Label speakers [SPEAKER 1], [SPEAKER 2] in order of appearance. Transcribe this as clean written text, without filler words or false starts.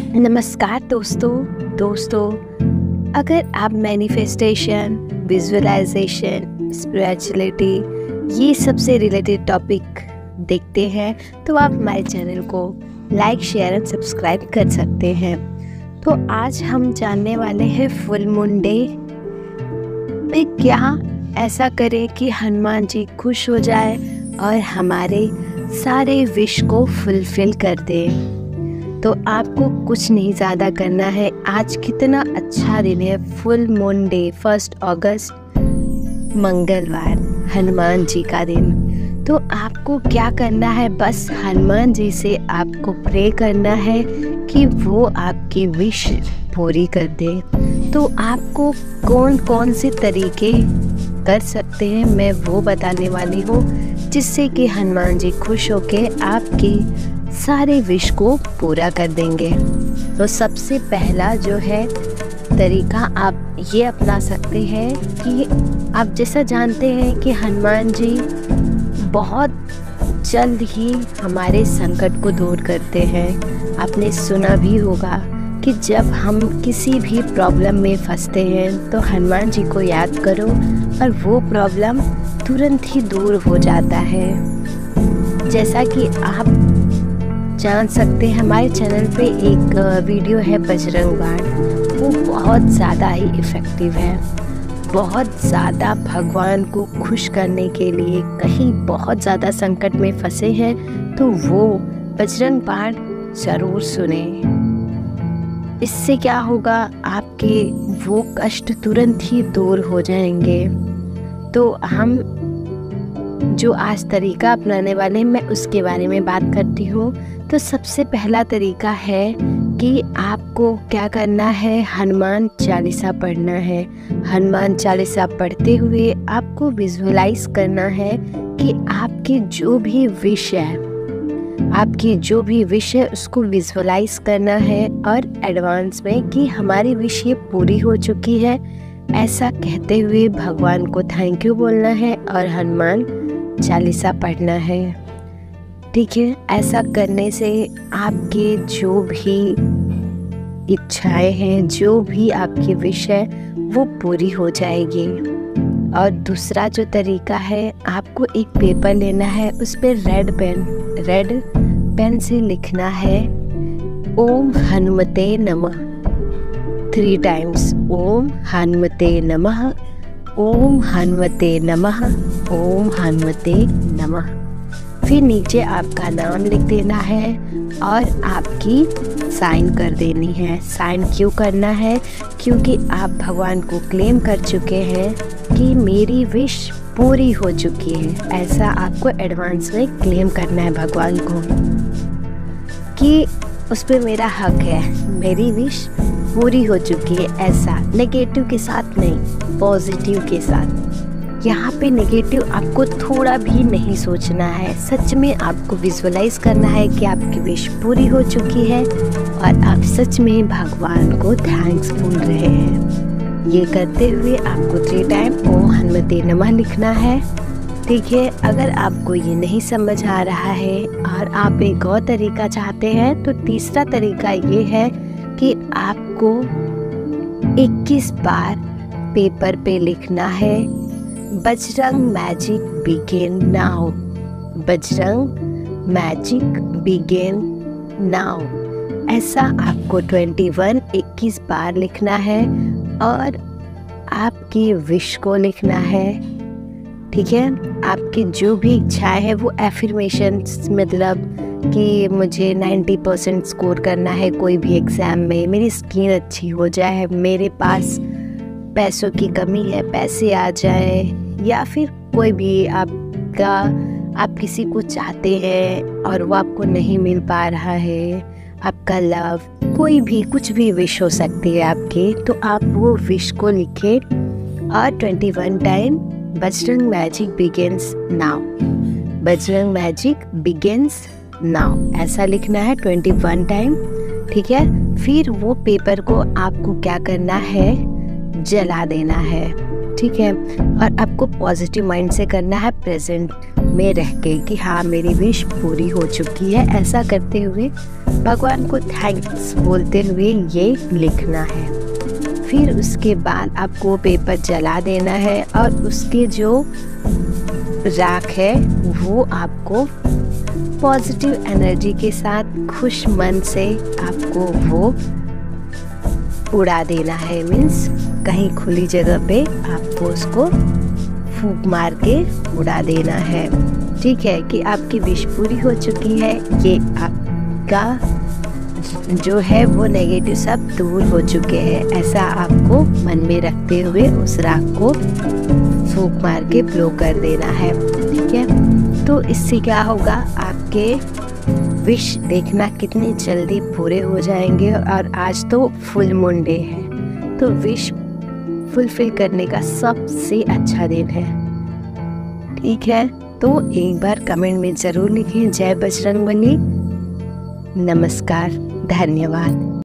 [SPEAKER 1] नमस्कार दोस्तों, अगर आप मैनिफेस्टेशन, विजुअलाइजेशन, स्पिरिचुअलिटी ये सबसे रिलेटेड टॉपिक देखते हैं तो आप हमारे चैनल को लाइक, शेयर एंड सब्सक्राइब कर सकते हैं। तो आज हम जानने वाले हैं फुल मून डे में क्या ऐसा करें कि हनुमान जी खुश हो जाए और हमारे सारे विश को फुलफिल कर दें। तो आपको कुछ नहीं ज़्यादा करना है। आज कितना अच्छा दिन है, फुल मून डे, 1 अगस्त मंगलवार, हनुमान जी का दिन। तो आपको क्या करना है, बस हनुमान जी से आपको प्रे करना है कि वो आपकी विश पूरी कर दे। तो आपको कौन कौन से तरीके कर सकते हैं मैं वो बताने वाली हूँ, जिससे कि हनुमान जी खुश होके आपकी सारे विश को पूरा कर देंगे। तो सबसे पहला जो है तरीका आप ये अपना सकते हैं कि आप जैसा जानते हैं कि हनुमान जी बहुत जल्द ही हमारे संकट को दूर करते हैं। आपने सुना भी होगा कि जब हम किसी भी प्रॉब्लम में फंसते हैं तो हनुमान जी को याद करो और वो प्रॉब्लम तुरंत ही दूर हो जाता है। जैसा कि आप जान सकते हैं, हमारे चैनल पे एक वीडियो है बजरंग बाण, वो बहुत ज़्यादा ही इफ़ेक्टिव है। बहुत ज़्यादा भगवान को खुश करने के लिए कहीं बहुत ज़्यादा संकट में फंसे हैं तो वो बजरंग बाण ज़रूर सुने। इससे क्या होगा, आपके वो कष्ट तुरंत ही दूर हो जाएंगे। तो हम जो आज तरीका अपनाने वाले हैं मैं उसके बारे में बात करती हूँ। तो सबसे पहला तरीका है कि आपको क्या करना है, हनुमान चालीसा पढ़ना है। हनुमान चालीसा पढ़ते हुए आपको विजुअलाइज करना है कि आपकी जो भी विश है उसको विजुअलाइज करना है और एडवांस में कि हमारी विश ये पूरी हो चुकी है, ऐसा कहते हुए भगवान को थैंक यू बोलना है और हनुमान चालीसा पढ़ना है। ठीक है, ऐसा करने से आपके जो भी इच्छाएं हैं, जो भी आपकी विश है वो पूरी हो जाएगी। और दूसरा जो तरीका है, आपको एक पेपर लेना है, उस पर रेड पेन से लिखना है ओम हनुमते नमः 3 टाइम्स। ओम हनुमते नमः, ओम हनुमते नमः, ओम हनुमते नमः। फिर नीचे आपका नाम लिख देना है और आपकी साइन कर देनी है। साइन क्यों करना है, क्योंकि आप भगवान को क्लेम कर चुके हैं कि मेरी विश पूरी हो चुकी है। ऐसा आपको एडवांस में क्लेम करना है भगवान को कि उस पर मेरा हक है, मेरी विश पूरी हो चुकी है। ऐसा नेगेटिव के साथ नहीं, पॉजिटिव के साथ। यहाँ पे नेगेटिव आपको थोड़ा भी नहीं सोचना है। सच में आपको विजुअलाइज करना है कि आपकी विश पूरी हो चुकी है और आप सच में भगवान को थैंक्स बोल रहे हैं। ये करते हुए आपको 3 टाइम ओम हनुमते नमः लिखना है। ठीक है, अगर आपको ये नहीं समझ आ रहा है और आप एक और तरीका चाहते हैं तो तीसरा तरीका ये है कि आपको 21 बार पेपर पे लिखना है Bajrang magic begin now, Bajrang magic begin now. ऐसा आपको 21 बार लिखना है और आपकी विश को लिखना है। ठीक है, आपकी जो भी इच्छाएं है वो एफर्मेशंस, मतलब कि मुझे 90% स्कोर करना है कोई भी एग्ज़ाम में, मेरी स्किन अच्छी हो जाए, मेरे पास पैसों की कमी है, पैसे आ जाए, या फिर कोई भी आप किसी को चाहते हैं और वो आपको नहीं मिल पा रहा है, आपका लव, कोई भी कुछ भी विश हो सकती है आपकी। तो आप वो विश को लिखें और 21 time Bajrang magic begins now, Bajrang magic begins now, ऐसा लिखना है 21 टाइम। ठीक है, फिर वो पेपर को आपको क्या करना है, जला देना है। ठीक है, और आपको पॉजिटिव माइंड से करना है, प्रेजेंट में रह के कि हाँ मेरी विश पूरी हो चुकी है, ऐसा करते हुए भगवान को थैंक्स बोलते हुए ये लिखना है। फिर उसके बाद आपको पेपर जला देना है और उसके जो राख है वो आपको पॉजिटिव एनर्जी के साथ खुश मन से आपको वो उड़ा देना है। मीन्स कहीं खुली जगह पे आपको उसको फूंक मार के उड़ा देना है। ठीक है कि आपकी विश पूरी हो चुकी है, ये आपका जो है वो नेगेटिव सब दूर हो चुके हैं, ऐसा आपको मन में रखते हुए उस राख को फूंक मार के ब्लो कर देना है। ठीक है, तो इससे क्या होगा, आपके विश देखना कितनी जल्दी पूरे हो जाएंगे। और आज तो फुल मून डे है, तो विश फुलफिल करने का सबसे अच्छा दिन है। ठीक है, तो एक बार कमेंट में ज़रूर लिखें जय बजरंगबली। नमस्कार, धन्यवाद।